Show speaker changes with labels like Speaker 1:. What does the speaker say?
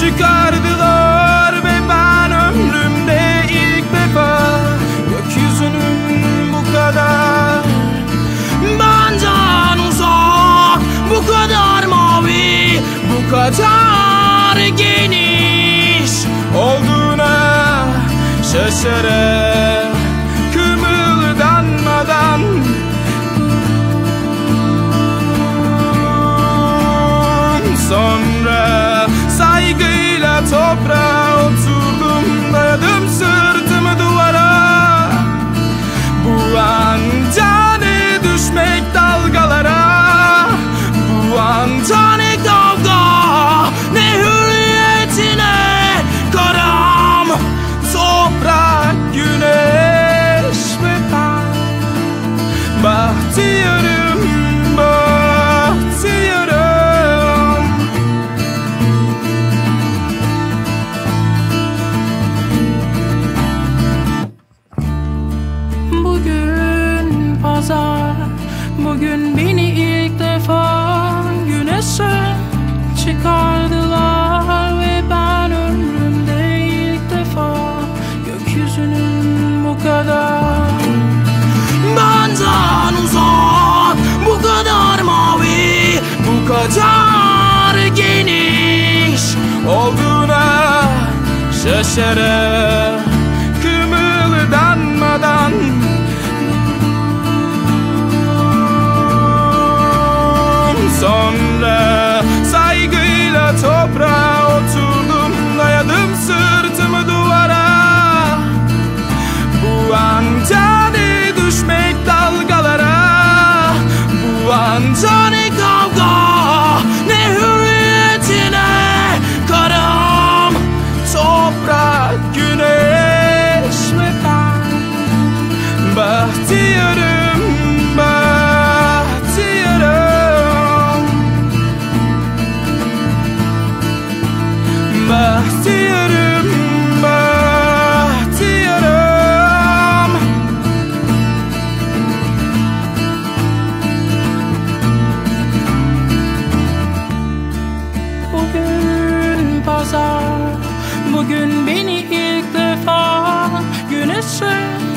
Speaker 1: çıkardılar ve ben ömrümde ilk defa gökyüzünün bu kadar benden uzak, bu kadar mavi, bu kadar geniş olduğuna şaşarak kımıldanmadan sonra saygıyla toprağa oturdum, dayadım sırtımı duvara. Bu anda ne düşmek dalgalara, bu anda ne kavga, ne hürriyetine karam, toprak, güneş ve ben bahtiyarım, bahtiyarım.
Speaker 2: Bugün pazar, bugün beni ilk defa güneşe çıkardılar ve ben ömrümde ilk defa gökyüzünün bu kadar
Speaker 1: Benden uzak, bu kadar mavi, bu kadar geniş olduğuna şaşarak kımıldanmadan sonra saygıyla toprağa oturdum, dayadım sırtımı duvara. Bu anda ne düşmek dalgalara, bu anda ne kavga, ne hürriyetine karam, toprak, güneş ve ben bahtiyarım, bahtiyarım, bahtiyarım, bahtiyarım.
Speaker 2: Bugün pazar, bugün beni ilk defa güneşe